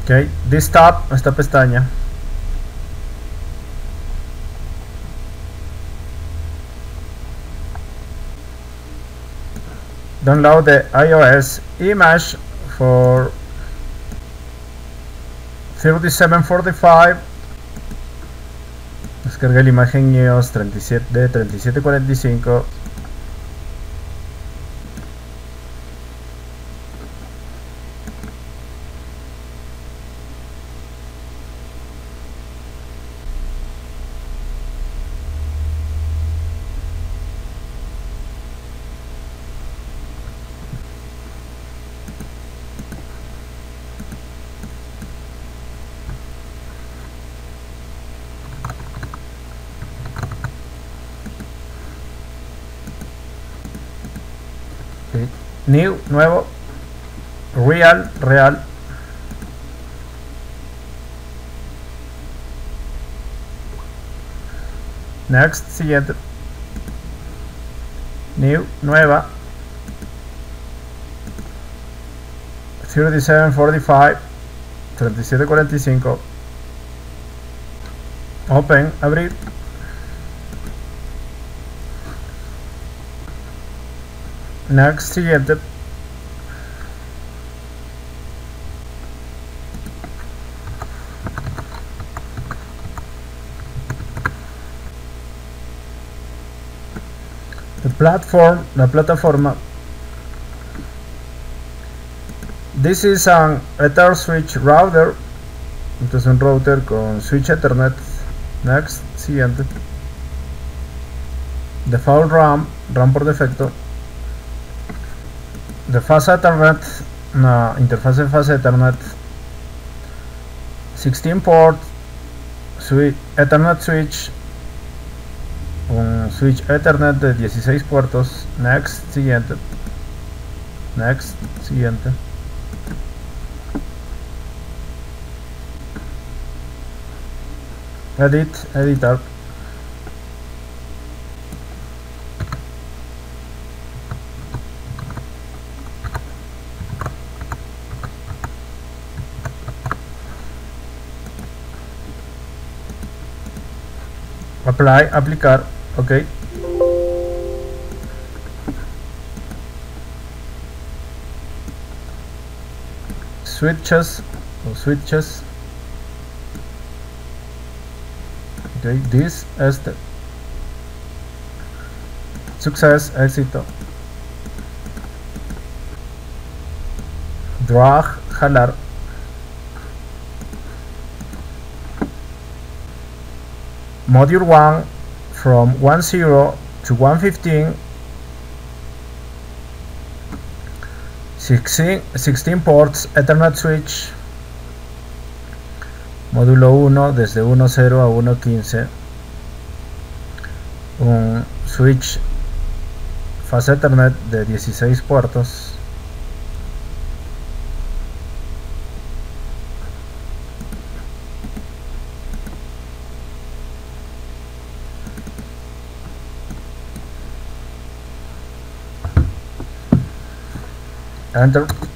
Ok, this tab, esta pestaña. Download the iOS image for 3745. Descarga la imagen iOS 3745. Okay. New, nuevo, real. Next, siguiente. New, nueva. 3745, 3745. Open, abrir. Next, siguiente. The platform, la plataforma. This is an Ether switch router. Entonces un router con switch Ethernet. Next, siguiente. Default RAM, RAM por defecto. The fast Ethernet, una interfase fast Ethernet. 16 port Ethernet switch, un switch Ethernet de 16 puertos. Next, siguiente. Next, siguiente. Edit, editar. Apply, aplicar. Ok. Switches o switches. Ok, this, este. Success, éxito. Drag, jalar. Module 1 from 10 to 115. 16 ports Ethernet switch. Módulo 1 desde 1.0 a 1.15. Un switch fast Ethernet de 16 puertos. Enter.